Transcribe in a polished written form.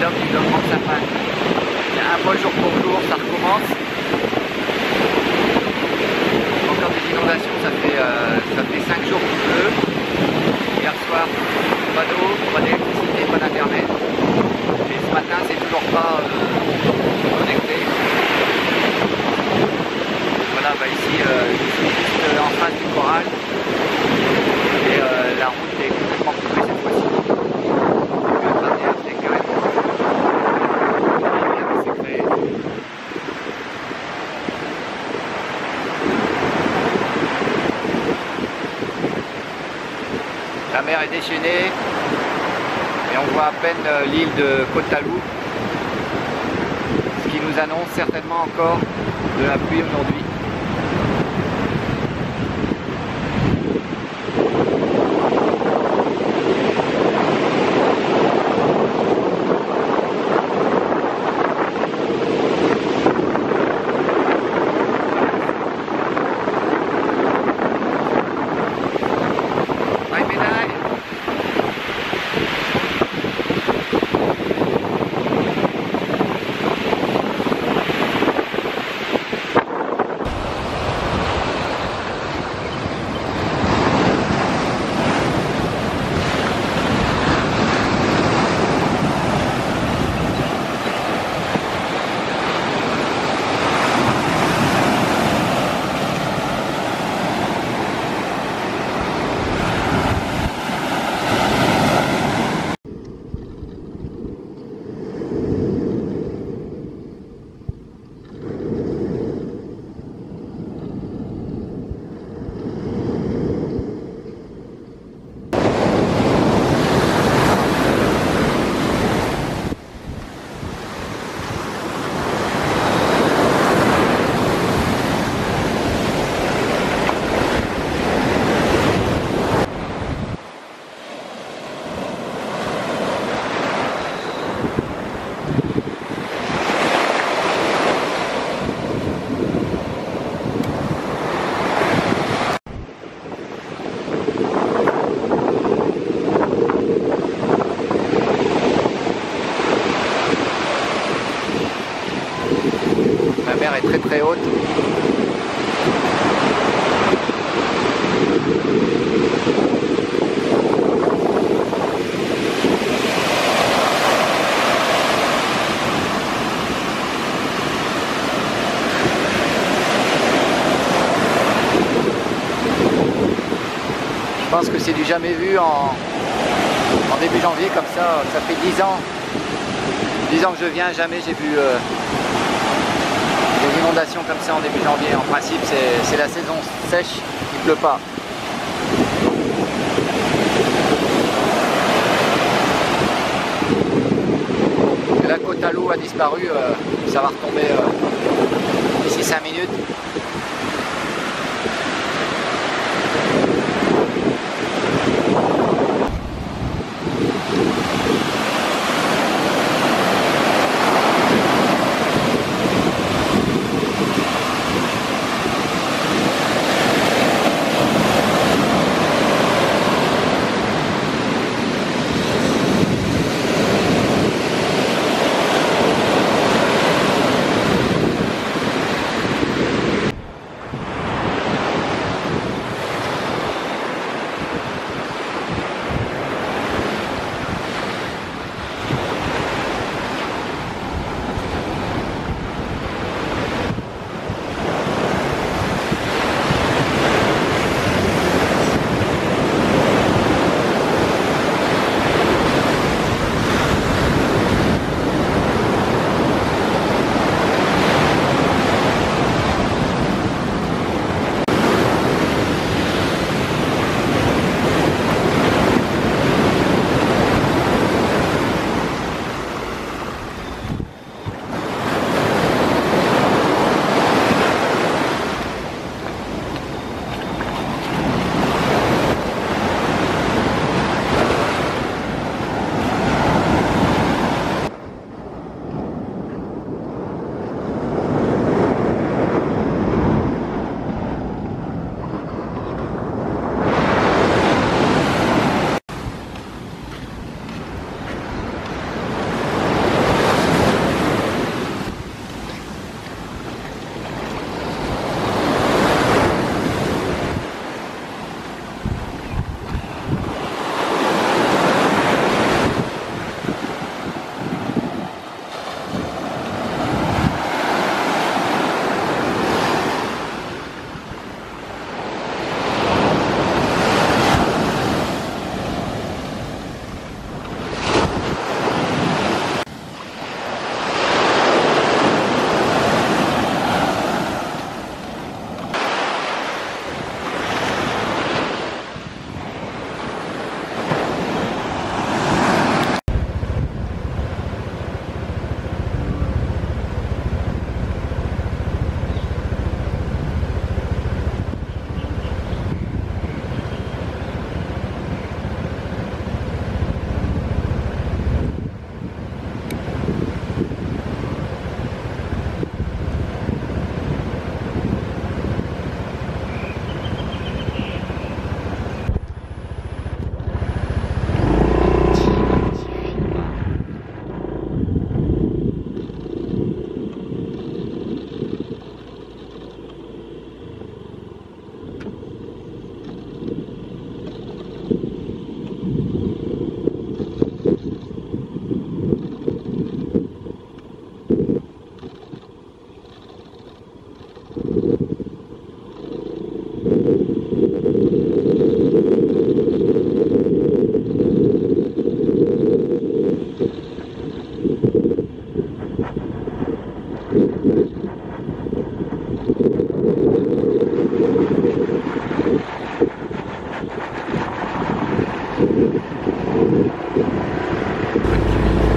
l'homme du développement de sa panne. Il y a un vol jour pour jour, ça recommence. Encore des inondations, ça fait 5 jours qu'il pleut. Hier soir, pas d'eau, pas d'électricité, pas d'internet. Et ce matin, c'est toujours pas connecté. Voilà, bah ici, je suis juste en face du corral. Et la route est complètement coupée cette fois-ci. La mer est déchaînée et on voit à peine l'île de Côte-Talou, ce qui nous annonce certainement encore de la pluie aujourd'hui. La mer est très très haute. Je pense que c'est du jamais vu en début janvier comme ça. Ça fait 10 ans que je viens, jamais j'ai vu des inondations comme ça en début janvier. En principe, c'est la saison sèche, il ne pleut pas. Et la Côte-Talou a disparu, ça va retomber d'ici 5 minutes. Bonne cuite.